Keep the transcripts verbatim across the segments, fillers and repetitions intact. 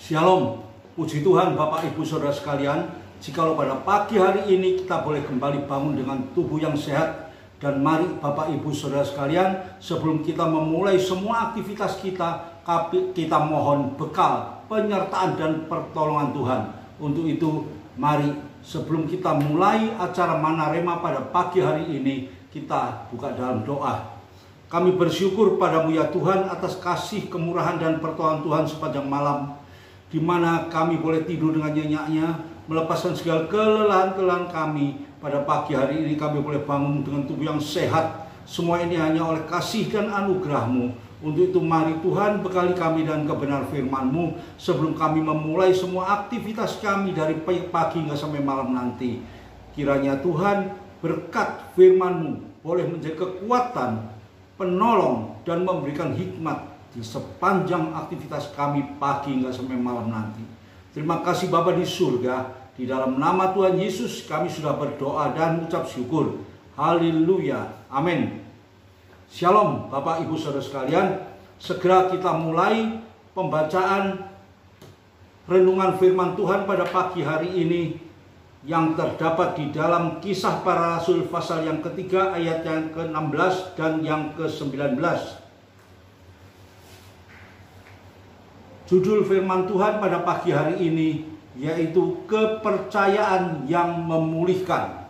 Shalom, puji Tuhan Bapak Ibu Saudara sekalian. Jikalau pada pagi hari ini kita boleh kembali bangun dengan tubuh yang sehat, dan mari Bapak Ibu Saudara sekalian, sebelum kita memulai semua aktivitas kita, kita mohon bekal, penyertaan dan pertolongan Tuhan. Untuk itu mari sebelum kita mulai acara Mana Rema pada pagi hari ini, kita buka dalam doa. Kami bersyukur padamu ya Tuhan atas kasih, kemurahan dan pertolongan Tuhan sepanjang malam, di mana kami boleh tidur dengan nyenyaknya, melepaskan segala kelelahan-kelelahan kami. Pada pagi hari ini kami boleh bangun dengan tubuh yang sehat. Semua ini hanya oleh kasih dan anugerah-Mu. Untuk itu mari Tuhan bekali kami dan kebenar firman-Mu sebelum kami memulai semua aktivitas kami dari pagi hingga sampai malam nanti. Kiranya Tuhan berkat firman-Mu boleh menjadi kekuatan, penolong dan memberikan hikmat di sepanjang aktivitas kami pagi hingga sampai malam nanti. Terima kasih Bapa di surga. Di dalam nama Tuhan Yesus kami sudah berdoa dan mengucap syukur. Haleluya. Amin. Shalom Bapak Ibu Saudara sekalian. Segera kita mulai pembacaan renungan firman Tuhan pada pagi hari ini, yang terdapat di dalam Kisah Para Rasul pasal yang ketiga ayat yang ke enam belas dan yang ke sembilan belas. Judul firman Tuhan pada pagi hari ini yaitu kepercayaan yang memulihkan.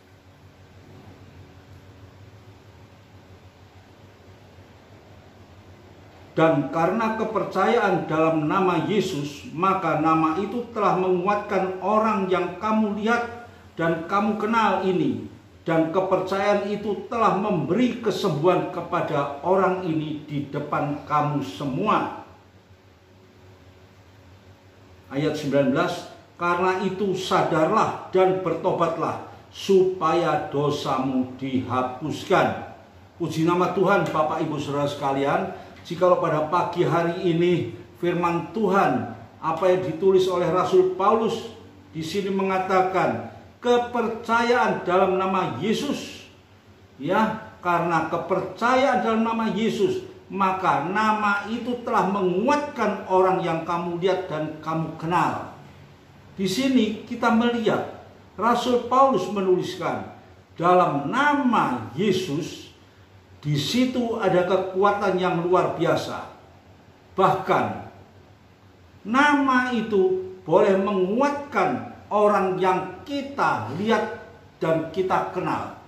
Dan karena kepercayaan dalam nama Yesus, maka nama itu telah menguatkan orang yang kamu lihat dan kamu kenal ini. Dan kepercayaan itu telah memberi kesembuhan kepada orang ini di depan kamu semua. Ayat sembilan belas, karena itu sadarlah dan bertobatlah supaya dosamu dihapuskan. Puji nama Tuhan Bapak Ibu Saudara sekalian. Jikalau pada pagi hari ini firman Tuhan apa yang ditulis oleh Rasul Paulus di sini mengatakan kepercayaan dalam nama Yesus, ya, karena kepercayaan dalam nama Yesus, maka nama itu telah menguatkan orang yang kamu lihat dan kamu kenal. Di sini kita melihat Rasul Paulus menuliskan dalam nama Yesus. Di situ ada kekuatan yang luar biasa. Bahkan nama itu boleh menguatkan orang yang kita lihat dan kita kenal.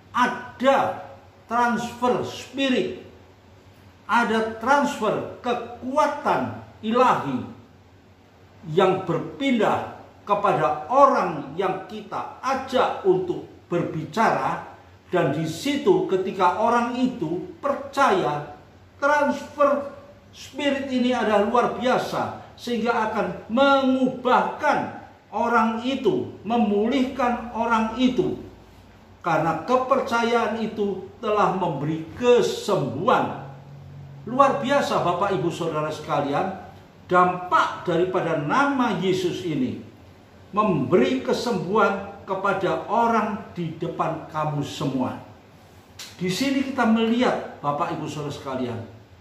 Ada transfer spirit, ada transfer kekuatan ilahi yang berpindah kepada orang yang kita ajak untuk berbicara. Dan di situ ketika orang itu percaya, transfer spirit ini adalah luar biasa, sehingga akan mengubahkan orang itu, memulihkan orang itu. Karena kepercayaan itu telah memberi kesembuhan. Luar biasa Bapak Ibu Saudara sekalian, dampak daripada nama Yesus ini memberi kesembuhan kepada orang di depan kamu semua. Di sini kita melihat Bapak Ibu Saudara sekalian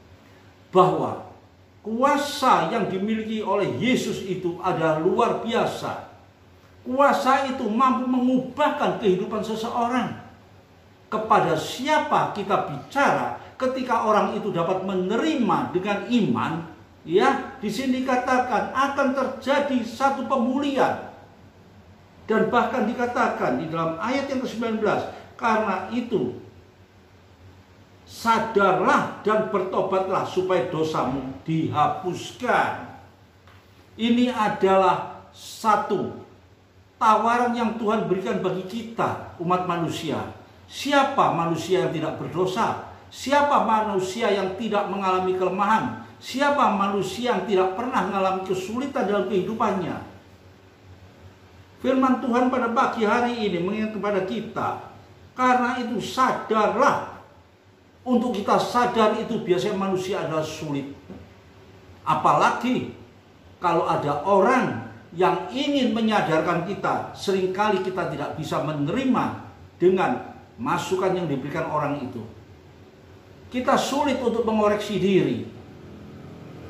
bahwa kuasa yang dimiliki oleh Yesus itu adalah luar biasa. Kuasa itu mampu mengubahkan kehidupan seseorang. Kepada siapa kita bicara ketika orang itu dapat menerima dengan iman, ya, di sini dikatakan akan terjadi satu pemulihan. Dan bahkan dikatakan di dalam ayat yang ke sembilan belas, karena itu sadarlah dan bertobatlah supaya dosamu dihapuskan. Ini adalah satu tawaran yang Tuhan berikan bagi kita, umat manusia. Siapa manusia yang tidak berdosa? Siapa manusia yang tidak mengalami kelemahan? Siapa manusia yang tidak pernah mengalami kesulitan dalam kehidupannya? Firman Tuhan pada pagi hari ini mengingat kepada kita, karena itu sadarlah. Untuk kita sadar itu biasanya manusia adalah sulit. Apalagi kalau ada orang yang ingin menyadarkan kita, seringkali kita tidak bisa menerima dengan masukan yang diberikan orang itu. Kita sulit untuk mengoreksi diri.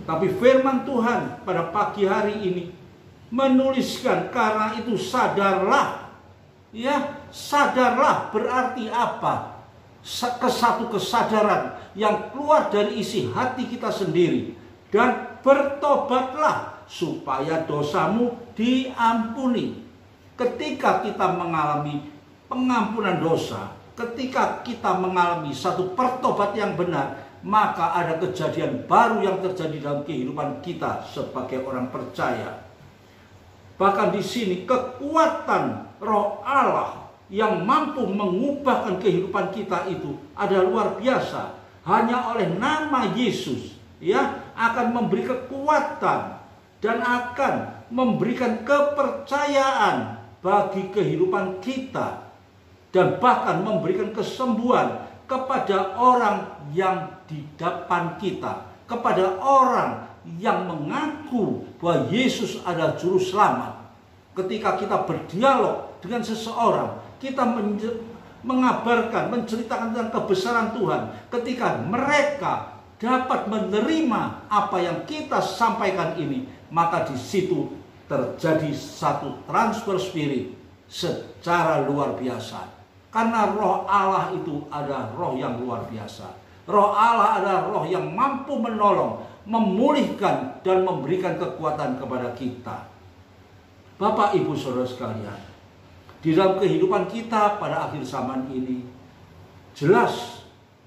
Tapi firman Tuhan pada pagi hari ini menuliskan, karena itu sadarlah. Ya, sadarlah berarti apa? Kesatu kesadaran yang keluar dari isi hati kita sendiri. Dan bertobatlah supaya dosamu diampuni. Ketika kita mengalami pengampunan dosa, ketika kita mengalami satu pertobat yang benar, maka ada kejadian baru yang terjadi dalam kehidupan kita sebagai orang percaya. Bahkan di sini kekuatan Roh Allah yang mampu mengubahkan kehidupan kita itu ada luar biasa. Hanya oleh nama Yesus, ya, akan memberi kekuatan dan akan memberikan kepercayaan bagi kehidupan kita, dan bahkan memberikan kesembuhan kepada orang yang di depan kita, kepada orang yang mengaku bahwa Yesus adalah juru selamat. Ketika kita berdialog dengan seseorang, kita mengabarkan, menceritakan tentang kebesaran Tuhan. Ketika mereka dapat menerima apa yang kita sampaikan ini, maka di situ terjadi satu transfer spirit secara luar biasa. Karena Roh Allah itu adalah roh yang luar biasa. Roh Allah adalah roh yang mampu menolong, memulihkan, dan memberikan kekuatan kepada kita. Bapak, Ibu, Saudara sekalian, di dalam kehidupan kita pada akhir zaman ini, jelas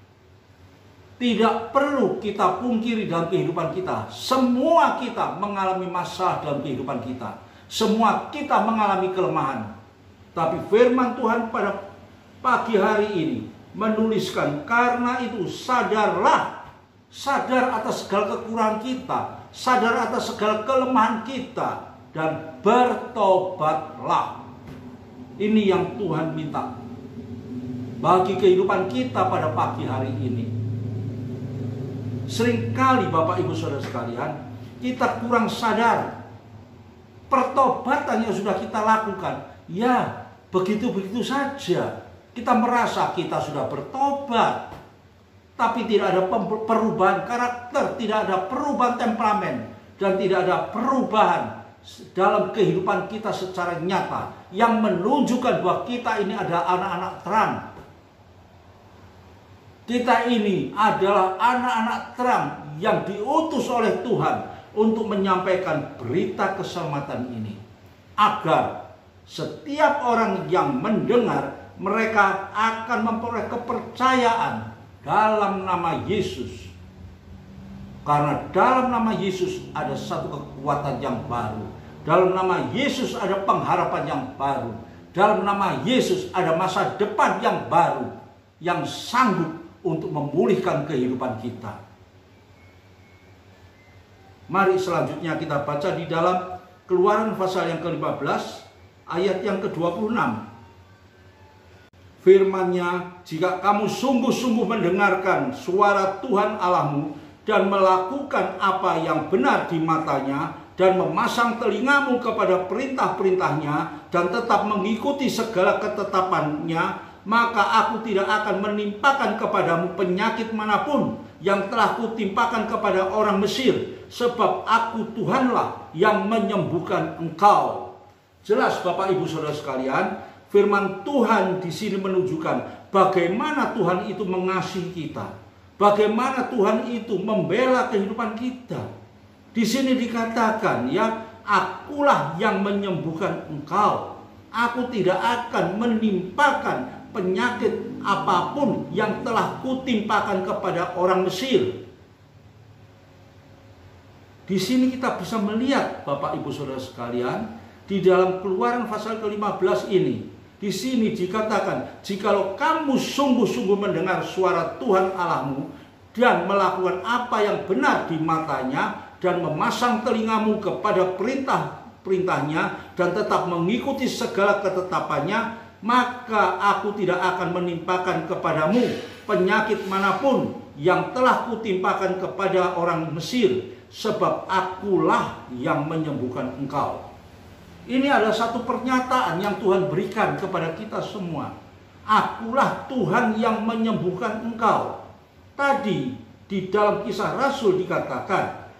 tidak perlu kita pungkiri dalam kehidupan kita. Semua kita mengalami masalah dalam kehidupan kita. Semua kita mengalami kelemahan. Tapi firman Tuhan pada pagi hari ini menuliskan, karena itu sadarlah, sadar atas segala kekurangan kita, sadar atas segala kelemahan kita, dan bertobatlah. Ini yang Tuhan minta bagi kehidupan kita pada pagi hari ini. Seringkali Bapak Ibu Saudara sekalian, kita kurang sadar pertobatan yang sudah kita lakukan, ya begitu-begitu saja. Kita merasa kita sudah bertobat, tapi tidak ada perubahan karakter, tidak ada perubahan temperamen, dan tidak ada perubahan dalam kehidupan kita secara nyata yang menunjukkan bahwa kita ini adalah anak-anak terang. Kita ini adalah anak-anak terang yang diutus oleh Tuhan untuk menyampaikan berita keselamatan ini, agar setiap orang yang mendengar, mereka akan memperoleh kepercayaan dalam nama Yesus. Karena dalam nama Yesus ada satu kekuatan yang baru. Dalam nama Yesus ada pengharapan yang baru. Dalam nama Yesus ada masa depan yang baru, yang sanggup untuk memulihkan kehidupan kita. Mari selanjutnya kita baca di dalam Keluaran pasal yang ke lima belas ayat yang ke dua puluh enam. Firman-Nya, jika kamu sungguh-sungguh mendengarkan suara Tuhan Allahmu dan melakukan apa yang benar di matanya, dan memasang telingamu kepada perintah-perintahnya, dan tetap mengikuti segala ketetapannya, maka aku tidak akan menimpakan kepadamu penyakit manapun yang telah kutimpakan kepada orang Mesir, sebab aku Tuhanlah yang menyembuhkan engkau. Jelas Bapak Ibu Saudara sekalian, firman Tuhan di sini menunjukkan bagaimana Tuhan itu mengasihi kita, bagaimana Tuhan itu membela kehidupan kita. Di sini dikatakan, ya, akulah yang menyembuhkan engkau. Aku tidak akan menimpakan penyakit apapun yang telah kutimpakan kepada orang Mesir. Di sini kita bisa melihat Bapak Ibu Saudara sekalian, di dalam Keluaran pasal ke lima belas ini, di sini dikatakan, jikalau kamu sungguh-sungguh mendengar suara Tuhan Allahmu dan melakukan apa yang benar di matanya, dan memasang telingamu kepada perintah-perintahnya, dan tetap mengikuti segala ketetapannya, maka aku tidak akan menimpakan kepadamu penyakit manapun yang telah kutimpakan kepada orang Mesir, sebab akulah yang menyembuhkan engkau. Ini adalah satu pernyataan yang Tuhan berikan kepada kita semua. Akulah Tuhan yang menyembuhkan engkau. Tadi di dalam Kisah Rasul dikatakan,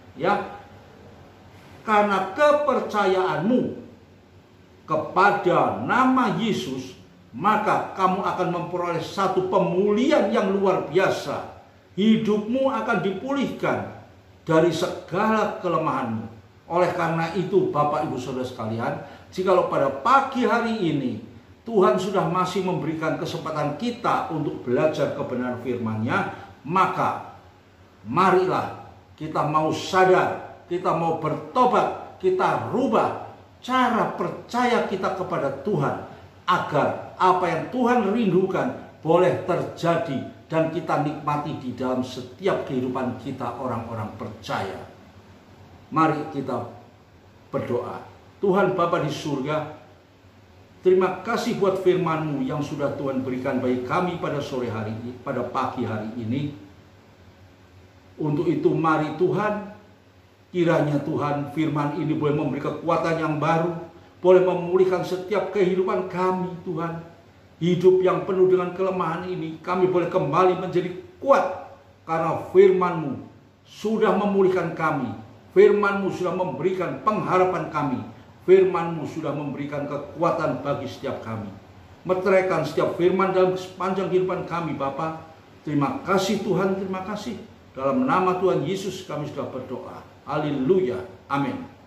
Ya, karena kepercayaanmu kepada nama Yesus, maka kamu akan memperoleh satu pemulihan yang luar biasa. Hidupmu akan dipulihkan dari segala kelemahanmu. Oleh karena itu, Bapak Ibu Saudara sekalian, jikalau pada pagi hari ini Tuhan sudah masih memberikan kesempatan kita untuk belajar kebenaran firman-Nya, maka marilah kita mau sadar, kita mau bertobat, kita rubah cara percaya kita kepada Tuhan, agar apa yang Tuhan rindukan boleh terjadi dan kita nikmati di dalam setiap kehidupan kita orang-orang percaya. Mari kita berdoa. Tuhan Bapa di surga, terima kasih buat firman-Mu yang sudah Tuhan berikan bagi kami pada sore hari ini, pada pagi hari ini. Untuk itu mari Tuhan, kiranya Tuhan firman ini boleh memberi kekuatan yang baru, boleh memulihkan setiap kehidupan kami Tuhan. Hidup yang penuh dengan kelemahan ini, kami boleh kembali menjadi kuat karena firman-Mu sudah memulihkan kami. Firman-Mu sudah memberikan pengharapan kami. Firman-Mu sudah memberikan kekuatan bagi setiap kami. Meteraikan setiap firman dalam sepanjang kehidupan kami Bapa. Terima kasih Tuhan, terima kasih. Dalam nama Tuhan Yesus kami sudah berdoa. Haleluya. Amin.